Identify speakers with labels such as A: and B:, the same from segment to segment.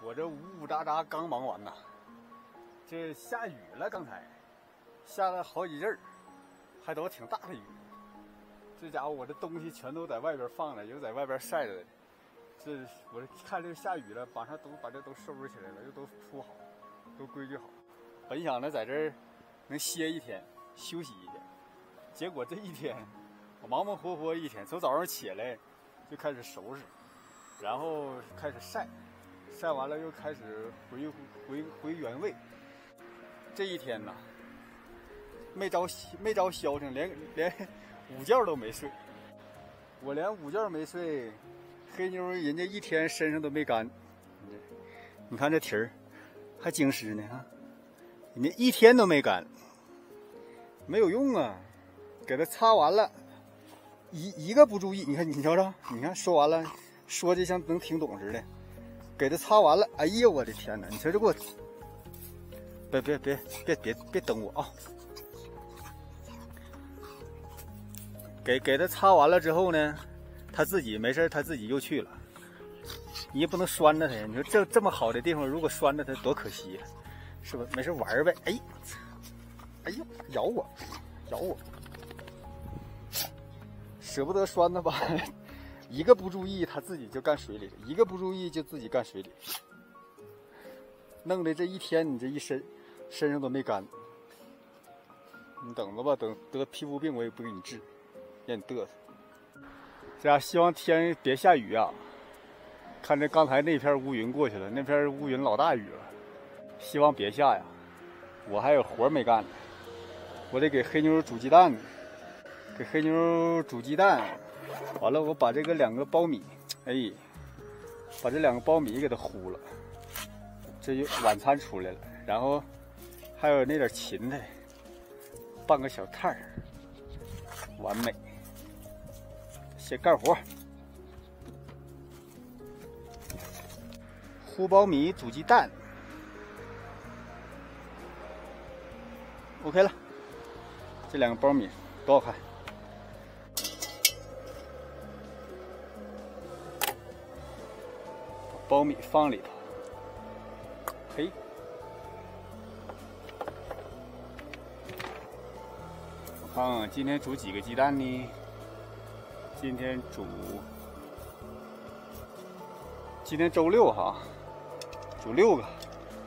A: 我这呜喳喳刚忙完呐，这下雨了，刚才下了好几阵儿，还都挺大的雨。这家伙我这东西全都在外边放了，又在外边晒着的。这我看这下雨了，马上都把这都收拾起来了，又都铺好，都规矩好。本想呢在这儿能歇一天，休息一天，结果这一天我忙忙活活一天，从早上起来就开始收拾，然后开始晒。晒完了又开始回原位。这一天呐，没着消停，连午觉都没睡。我连午觉没睡，黑妞人家一天身上都没干。你看这蹄儿还精湿呢啊，人家一天都没干，没有用啊。给它擦完了，一个不注意，你看你瞧瞧，你看说完了，说的像能听懂似的。给它擦完了，哎呀，我的天哪！你瞧这给我，别等我啊！给它擦完了之后呢，它自己没事，它自己又去了。你也不能拴着它呀！你说这么好的地方，如果拴着它多可惜呀，是不？没事玩呗。哎呦，咬我，舍不得拴它吧？一个不注意，他自己就干水里了；一个不注意，就自己干水里，弄得这一天你这一身上都没干。你等着吧，等得皮肤病我也不给你治，让你嘚瑟。这样希望天别下雨啊！看这刚才那片乌云过去了，那片乌云老大雨了，希望别下呀。我还有活没干呢，我得给黑妞煮鸡蛋呢，给黑妞煮鸡蛋。完了，我把这个2个苞米，哎，把这2个苞米给它糊了，这就晚餐出来了。然后还有那点芹菜，拌个小菜儿，完美。先干活，糊苞米煮鸡蛋 ，OK 了。这2个苞米多好看。苞米放里头，嘿，我看看今天煮几个鸡蛋呢？今天周6哈，煮6个。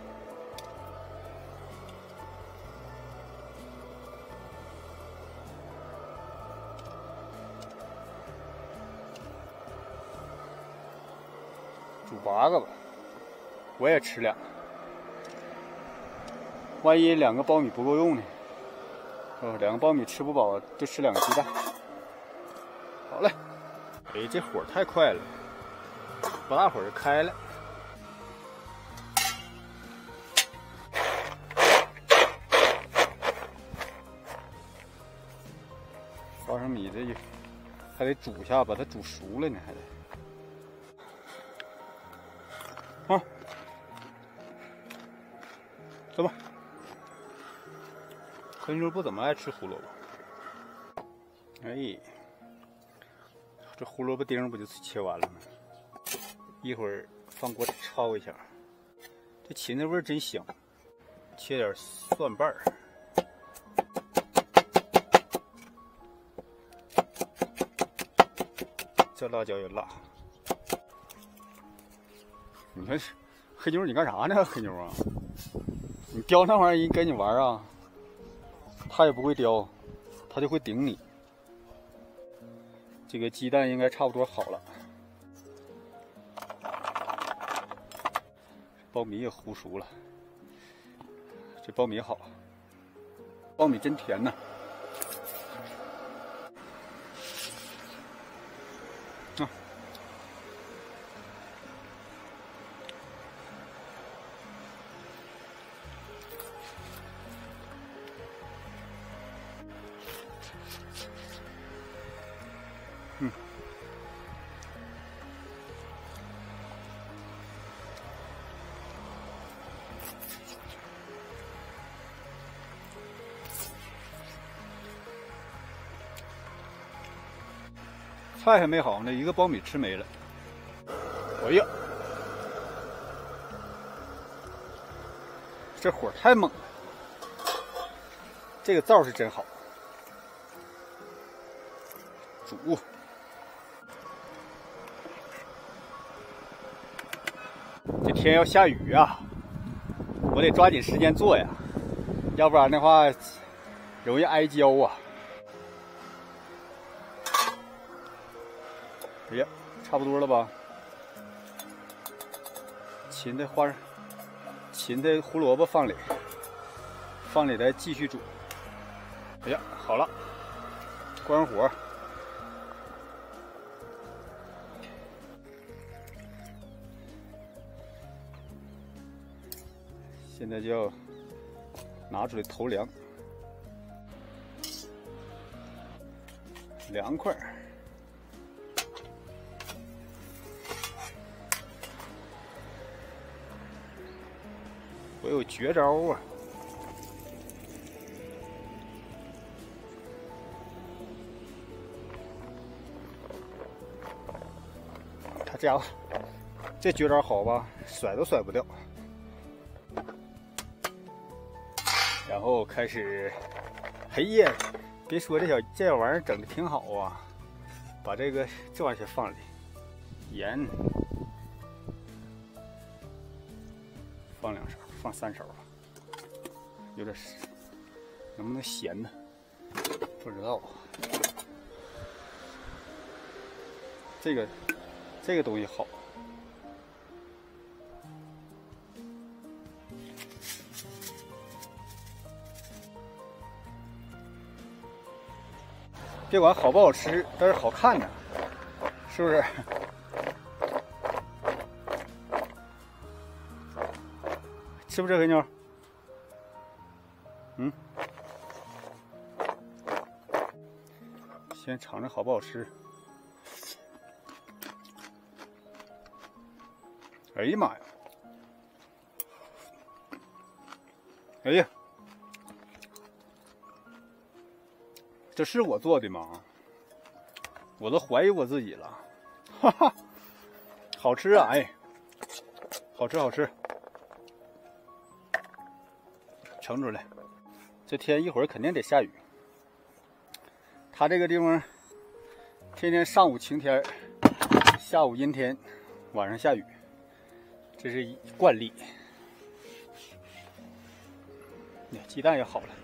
A: 煮8个吧，我也吃2个。万一2个苞米不够用呢？2个苞米吃不饱，就吃2个鸡蛋。好嘞，哎，这火太快了，不大会儿就开了。花生米这还得煮一下，把它煮熟了呢，还得。啊，走吧。黑妞不怎么爱吃胡萝卜。哎，这胡萝卜丁不就切完了吗？一会儿放锅里焯一下。这芹菜味儿真香，切点蒜瓣儿。这辣椒也辣。你看黑妞，你干啥呢？黑妞啊，你叼那玩意儿人跟你玩啊？他也不会叼，他就会顶你。这个鸡蛋应该差不多好了，苞米也糊熟了。这苞米好，苞米真甜呐。啊。菜还没好呢，一个苞米吃没了。哎呀， 这火太猛了，这个灶是真好。煮。这天要下雨啊，我得抓紧时间做呀，要不然的话容易挨焦啊。哎呀，差不多了吧？芹菜、胡萝卜放里再继续煮。哎呀，好了，关火。现在就要拿出来投凉，凉快。我有绝招啊！他家伙，这绝招好吧，甩都甩不掉。然后开始，哎呀，别说这小玩意儿整的挺好啊！把这玩意儿先放里，盐放2勺，放3勺吧，有点能不能咸呢？不知道。这个东西好。别管好不好吃，但是好看呢，是不是？吃不吃黑妞？嗯，先尝尝好不好吃。哎呀妈呀！哎呀！这是我做的吗？我都怀疑我自己了，哈哈，好吃啊！哎，好吃好吃，盛出来。这天一会儿肯定得下雨。它这个地方天天上午晴天，下午阴天，晚上下雨，这是惯例。鸡蛋也好了。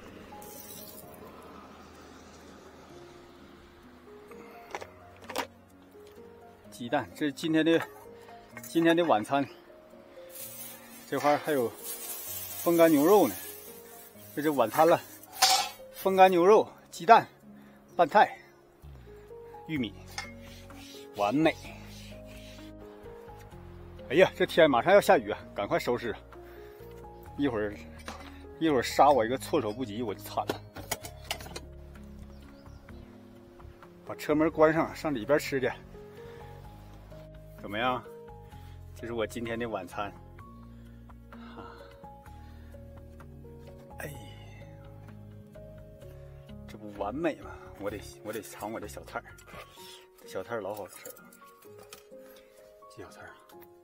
A: 鸡蛋，这是今天的晚餐。这块还有风干牛肉呢，这是晚餐了。风干牛肉、鸡蛋、拌菜、玉米，完美。哎呀，这天马上要下雨啊，赶快收拾。一会儿杀我一个措手不及，我就惨了。把车门关上，上里边吃去。怎么样？这是我今天的晚餐。哎，这不完美吗？我得尝我这小菜儿，这小菜儿老好吃了。这小菜儿，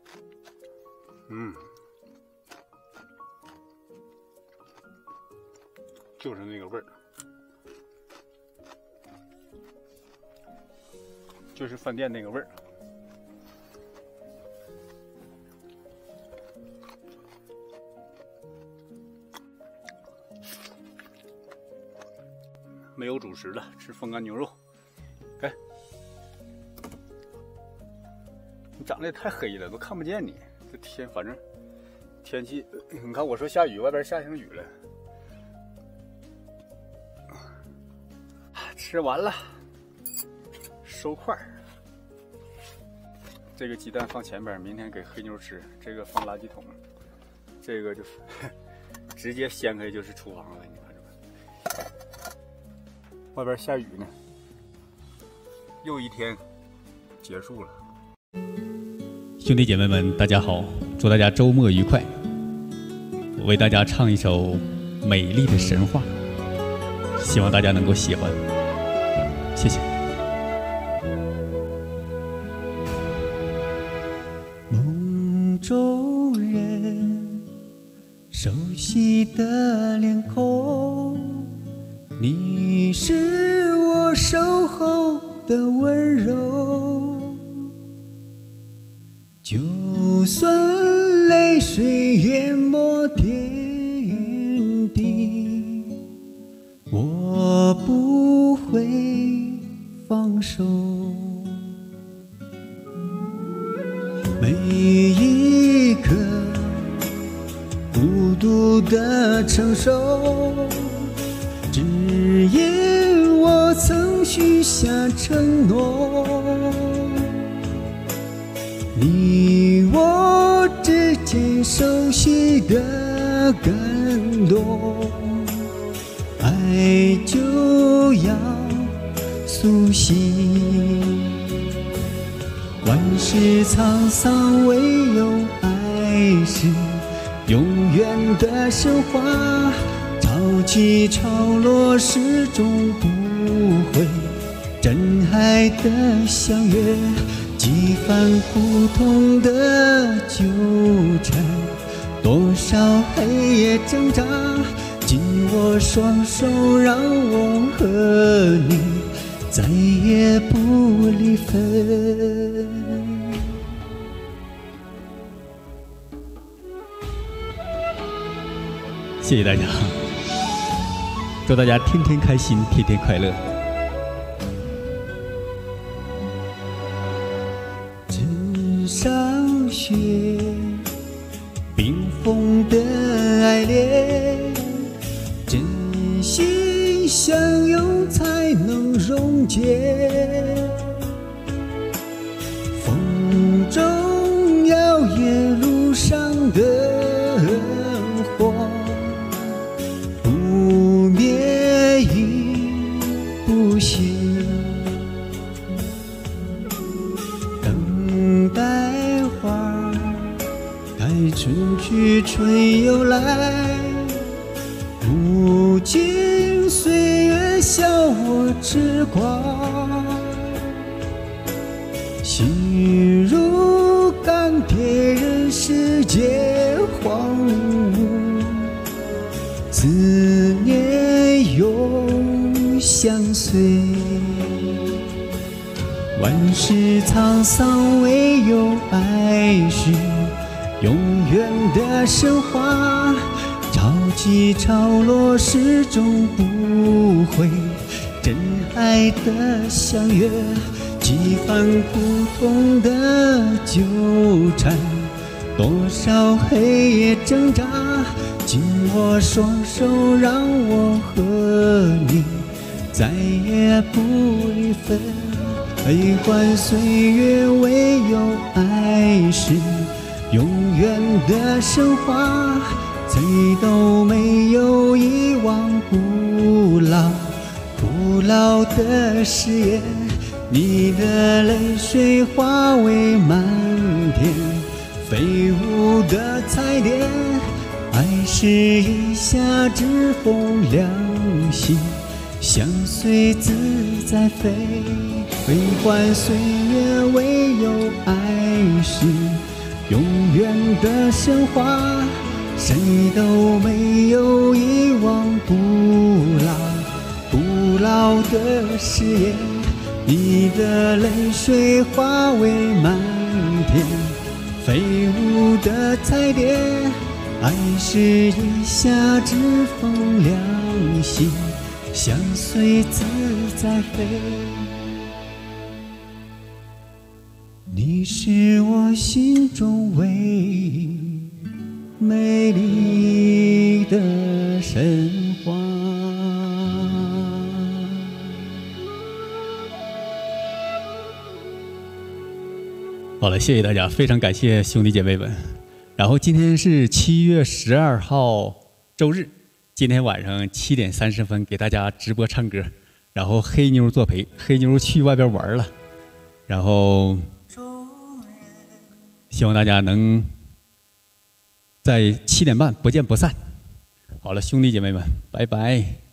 A: 就是那个味儿，就是饭店那个味儿。没有主食了，吃风干牛肉。哎，你长得也太黑了，都看不见你。这天，反正天气，你看我说下雨，外边下上雨了。吃完了，收块儿。这个鸡蛋放前边，明天给黑妞吃。这个放垃圾桶，这个就直接掀开就是厨房了。你看着吧，外边下雨呢，又一天结束了。
B: 兄弟姐妹们，大家好，祝大家周末愉快。我为大家唱一首《美丽的神话》，希望大家能够喜欢。谢谢。梦中人，
C: 熟悉的脸孔，你是我守候的温柔。就算泪水淹没天地，我不会放手。每一刻孤独的承受，只因我曾许下承诺。你我之间熟悉的感动，爱就要苏醒。万事沧桑，唯有爱是永远的神话。潮起潮落，始终不会真爱的相约。几番苦痛的纠缠，多少黑夜挣扎，紧握双手，让我和你再也不离分。
B: 谢谢大家，祝大家天天开心，天天快乐。
C: 枕上雪，冰封的爱恋，真心相拥才能溶解。风中摇曳路上的火，不灭亦不熄。等待花开，春去春又来，如今岁月笑我痴狂。心如钢铁，任世界荒芜，思念永相随。万事沧桑，唯有爱是永远的神话。潮起潮落，始终不会真爱的相约。几番苦痛的纠缠，多少黑夜挣扎，紧握双手，让我和你再也不离分。悲欢岁月，唯有爱是永远的神话。谁都没有遗忘不老的誓言。你的泪水化为漫天飞舞的彩蝶，爱是一夏之风凉心，相随自在飞。悲欢岁月，唯有爱是永远的神话。谁都没有遗忘不老的誓言。你的泪水化为漫天飞舞的彩蝶，爱是一夏之风凉心，相随自在飞。你是我心中唯一美丽的神话。
B: 好了，谢谢大家，非常感谢兄弟姐妹们。然后今天是7月12号周日，今天晚上7点30分给大家直播唱歌，然后黑妞作陪，黑妞去外边玩了，然后希望大家能在7点半不见不散。好了，兄弟姐妹们，拜拜。